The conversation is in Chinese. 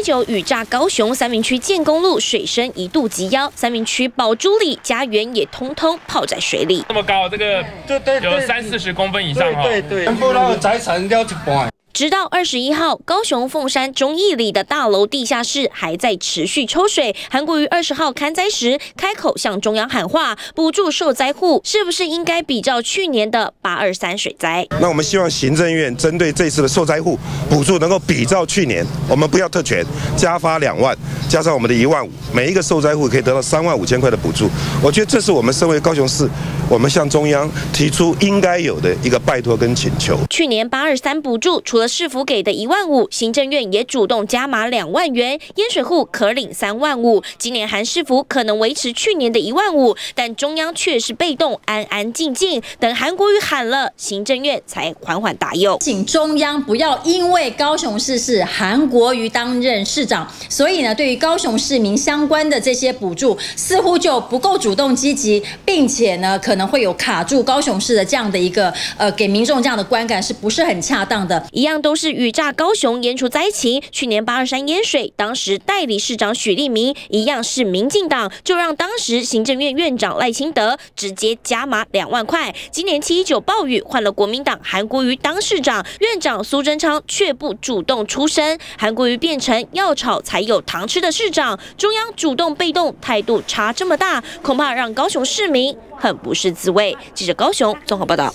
719雨炸高雄三民区建功路，水深一度及腰，三民区宝珠里家园也通通泡在水里。 这么高，这个有30-40公分以上哈。 对，全部那个财产掉一半。 直到21号，高雄凤山忠义里的大楼地下室还在持续抽水。韩国瑜20号勘灾时开口向中央喊话，补助受灾户是不是应该比照去年的823水灾？ 那我们希望行政院针对这次的受灾户补助能够比照去年，我们不要特权，加发2万，加上我们的1万5，每一个受灾户可以得到35000块的补助。我觉得这是我们身为高雄市，我们向中央提出应该有的一个拜托跟请求。 去年823补助除了市府给的1万5，行政院也主动加码2万元，淹水户可领3万5。今年韩市府可能维持去年的1万5，但中央却是被动，安安静静等韩国瑜喊了，行政院才缓缓答应。 请中央不要因为高雄市是韩国瑜担任市长，所以呢，对于高雄市民相关的这些补助，似乎就不够主动积极，并且呢，可能会有卡住高雄市的这样的一个给民众这样的观感，是不是很恰当的？ 一样都是雨炸高雄淹除灾情，去年823淹水，当时代理市长许立明一样是民进党，就让当时行政院院长赖清德直接加码2万块。今年719暴雨换了国民党韩国瑜当市长，院长苏贞昌却不主动出声，韩国瑜变成要炒才有糖吃的市长，中央主动被动，态度差这么大，恐怕让高雄市民很不是滋味。记者高雄综合报道。